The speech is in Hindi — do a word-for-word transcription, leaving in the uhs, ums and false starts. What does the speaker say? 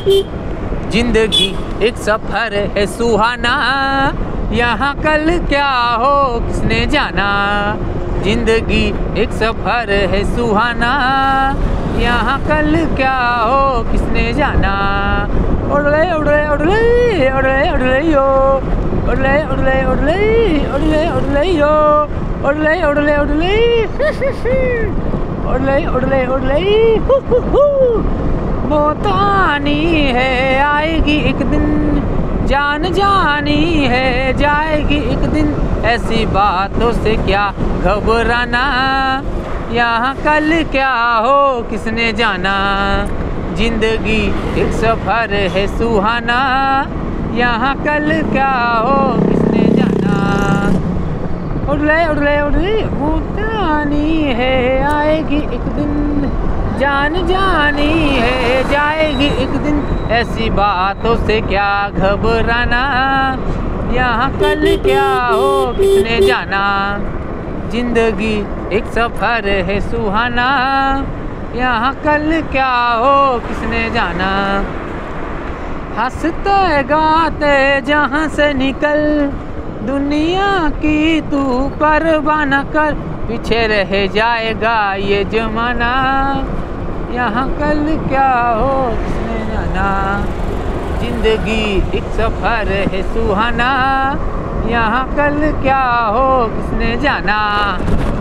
जिंदगी एक सफर है सुहाना, यहाँ कल क्या हो किसने जाना। जिंदगी एक सफर है सुहाना, यहाँ कल क्या हो किसने जाना। उड़ले उड़ले उड़ले उड़ले उड़ले यो, उड़ले उड़ले उड़ले उड़ले उड़ले यो, उड़ले उड़ले उड़ले उड़ले उड़ले उड़ले हु हु हु। मौत आनी है आएगी एक दिन, जान जानी है जाएगी एक दिन। ऐसी बातों से क्या घबराना, यहाँ कल क्या हो किसने जाना। जिंदगी एक सफर है सुहाना, यहाँ कल क्या हो किसने जाना। उड़ले उड़ले उड़ले मौत आनी है आएगी एक दिन, जान जानी है जाएगी एक दिन। ऐसी बातों से क्या घबराना, यहाँ कल क्या हो किसने जाना। जिंदगी एक सफर है सुहाना, यहाँ कल क्या हो किसने जाना। हंसते गाते जहाँ से निकल, दुनिया की तू परवाह न कर। पीछे रह जाएगा ये जमाना, यहाँ कल क्या हो किसने जाना। जिंदगी एक सफर है सुहाना, यहाँ कल क्या हो किसने जाना।